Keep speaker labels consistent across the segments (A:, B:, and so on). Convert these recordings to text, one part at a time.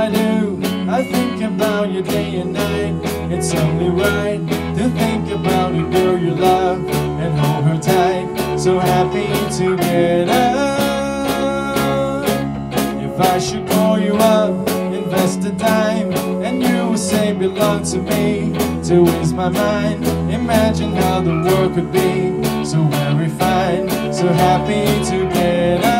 A: I do. I think about you day and night. It's only right to think about a girl you love and hold her tight. So happy together. If I should call you up, invest the time, and you will say belong to me, to ease my mind. Imagine how the world could be so very fine, so happy together.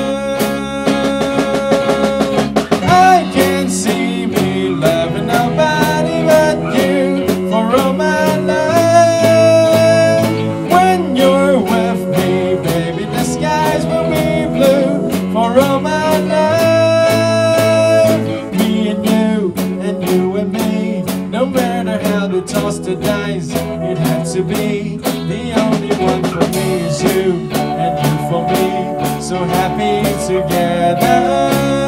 A: I can't see me loving nobody but you for all my life. When you're with me, baby, the skies will be blue for all my life. Me and you and me, no matter how they toss the dice, it had to be. The only one for me is you, and you for me, so happy together.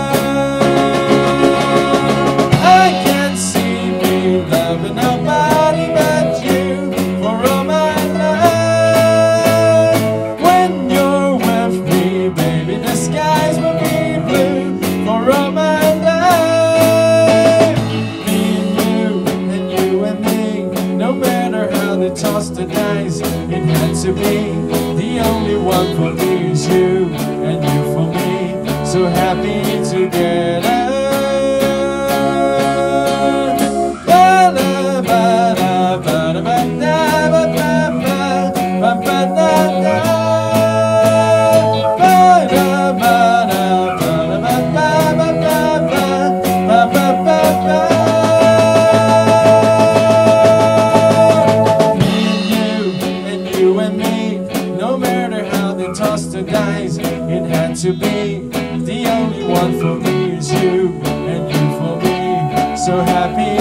A: I can't see me loving nobody but you for all my life. When you're with me, baby, the skies will be blue for all my life. Me and you and me, no matter how they toss the dice, it had to be. The only one for me is you, and you for me, so happy together. No matter how they toss the dice, it had to be. The only one for me is you, and you for me, so happy